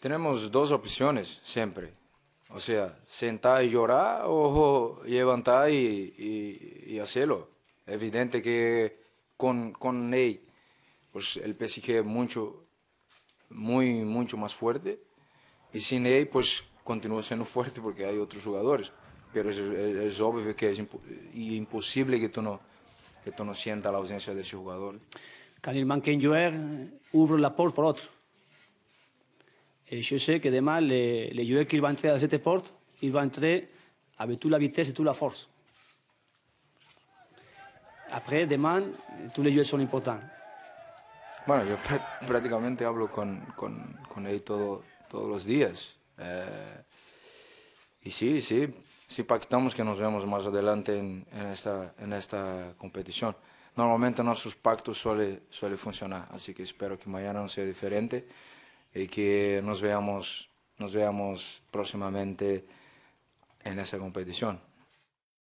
Tenemos dos opciones siempre. O sea, sentar y llorar o levantar y hacerlo. Evidente que con Ney, pues el PSG es mucho más fuerte. Y sin Ney, pues continúa siendo fuerte porque hay otros jugadores. Pero es obvio que es imposible que tú no sientas la ausencia de ese jugador. Quand il manque un joueur, ouvre la porte pour l'autre. Et je sais que demain, les joueurs qui vont entrer à cette porte, ils vont entrer avec toute la vitesse et toute la force. Après, demain, tous les joueurs sont importants. Bueno, yo prácticamente hablo con él todos los días. Y sí pactamos que nos vemos más adelante en esta competición. Normalmente nuestros pactos suele funcionar, así que espero que mañana no sea diferente y que nos veamos próximamente en esa competición.